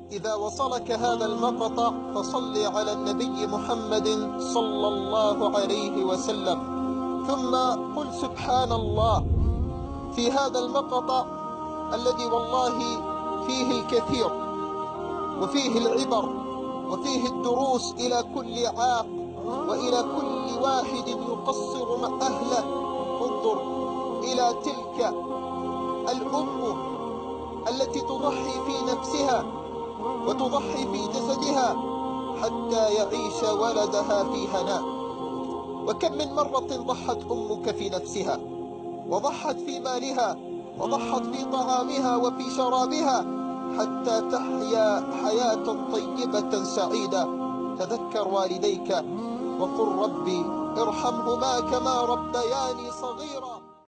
إذا وصلك هذا المقطع فصل على النبي محمد صلى الله عليه وسلم، ثم قل سبحان الله في هذا المقطع الذي والله فيه الكثير وفيه العبر وفيه الدروس إلى كل عاق وإلى كل واحد يقصر مع أهله. انظر إلى تلك الأم التي تضحي في نفسها وتضحي في جسدها حتى يعيش ولدها في هناء. وكم من مرة ضحت أمك في نفسها وضحت في مالها وضحت في طعامها وفي شرابها حتى تحيا حياة طيبة سعيدة. تذكر والديك وقل ربي ارحمهما كما ربياني صغيرا.